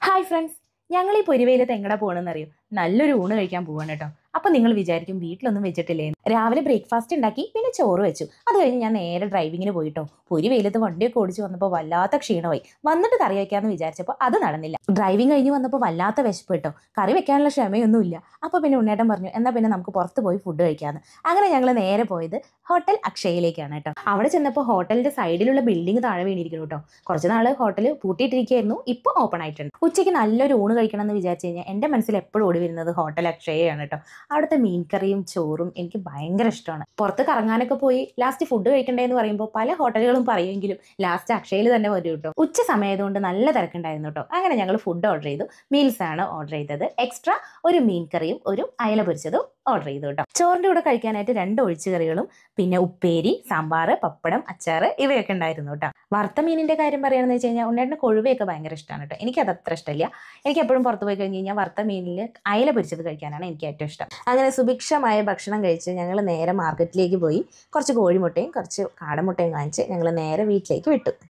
Hi friends, ഞങ്ങൾ ഈ പൊരിവെയിലത്ത് എങ്ങടെ പോകണമെന്നറിയോ? നല്ലൊരു ഊണ് കഴിക്കാൻ പോവാണ് കേട്ടോ. അപ്പം നിങ്ങൾ വിചാരിക്കും വീട്ടിലൊന്നും വെച്ചിട്ടില്ലേ? രാവിലെ ബ്രേക്ക്ഫാസ്റ്റ് ഉണ്ടാക്കി, പിന്നെ ചോറ് വെച്ചു. അത് കഴിഞ്ഞ് ഞാൻ നേരെ ഡ്രൈവിങ്ങിന് പോയിട്ടോ. പൊരിവെയിലത്ത് വണ്ടിയൊക്കെ ഓടിച്ച് വന്നപ്പോൾ വല്ലാത്ത ക്ഷീണമായി. വന്നിട്ട് കറി വെക്കാമെന്ന് വിചാരിച്ചപ്പോൾ അത് നടന്നില്ല. ഡ്രൈവിംഗ് കഴിഞ്ഞ് വന്നപ്പോൾ വല്ലാത്ത വിശപ്പ് കേട്ടോ. കറി വെക്കാനുള്ള ക്ഷമയൊന്നുമില്ല. അപ്പോൾ പിന്നെ ഉണ്ണേട്ടൻ പറഞ്ഞു, എന്നാൽ പിന്നെ നമുക്ക് പുറത്ത് പോയി ഫുഡ് കഴിക്കാമെന്ന്. അങ്ങനെ ഞങ്ങൾ നേരെ പോയത് ഹോട്ടൽ അക്ഷയയിലേക്കാണ് കേട്ടോ. അവിടെ ചെന്നപ്പോൾ ഹോട്ടലിന്റെ സൈഡിലുള്ള ബിൽഡിംഗ് താഴെ വീണിരിക്കുന്നു കേട്ടോ. കുറച്ച് നാൾ ഹോട്ടൽ പൂട്ടിയിട്ടിരിക്കുകയായിരുന്നു, ഇപ്പോൾ ഓപ്പൺ ആയിട്ടുണ്ട്. ഉച്ചയ്ക്ക് നല്ലൊരു ഊണ് കഴിക്കണം എന്ന് വിചാരിച്ചു കഴിഞ്ഞാൽ എൻ്റെ മനസ്സിൽ എപ്പോഴും ഓടി വരുന്നത് ഹോട്ടൽ അക്ഷയയാണ് കേട്ടോ. അവിടുത്തെ മീൻകറിയും ചോറും എനിക്ക് ഭയങ്കര ഇഷ്ടമാണ്. പുറത്ത് കറങ്ങാനൊക്കെ പോയി ലാസ്റ്റ് ഫുഡ് കഴിക്കണ്ടേ എന്ന് പറയുമ്പോൾ പല ഹോട്ടലുകളും പറയുമെങ്കിലും ലാസ്റ്റ് അക്ഷയയിൽ തന്നെ വരും കേട്ടോ. ഉച്ച സമയതുകൊണ്ട് നല്ല തിരക്കുണ്ടായിരുന്നു കേട്ടോ. അങ്ങനെ ഞങ്ങൾ ഫുഡ് ഓർഡർ ചെയ്തു. മീൽസ് ആണ് ഓർഡർ ചെയ്തത്. എക്സ്ട്രാ ഒരു മീൻകറിയും ഒരു അയല പൊരിച്ചതും ഓർഡർ ചെയ്തു കേട്ടോ. ചോറിൻ്റെ കൂടെ കഴിക്കാനായിട്ട് 2 ഒഴിച്ചുകറികളും പിന്നെ ഉപ്പേരി, സാമ്പാർ, പപ്പടം, അച്ചാറ് ഇവയൊക്കെ ഉണ്ടായിരുന്നു കേട്ടോ. വറുത്ത മീനിൻ്റെ കാര്യം പറയുകയാണെന്ന് വെച്ച് കഴിഞ്ഞാൽ ഉണ്ണേട്ടന് കൊഴുവയൊക്കെ ഭയങ്കര ഇഷ്ടമാണ് കേട്ടോ. എനിക്കത് അത്ര ഇഷ്ടമില്ല. എനിക്ക് എപ്പോഴും പുറത്ത് പോയി കഴിഞ്ഞ് കഴിഞ്ഞാൽ വറുത്ത മീനിൽ അയല പൊരിച്ചത് കഴിക്കാനാണ് എനിക്ക് ഏറ്റവും ഇഷ്ടം. അങ്ങനെ സുഭിക്ഷമായ ഭക്ഷണം കഴിച്ച് ഞങ്ങൾ നേരെ മാർക്കറ്റിലേക്ക് പോയി. കുറച്ച് കോഴിമുട്ടയും കുറച്ച് കാടമുട്ടയും വാങ്ങിച്ച് ഞങ്ങൾ നേരെ വീട്ടിലേക്ക് വിട്ടു.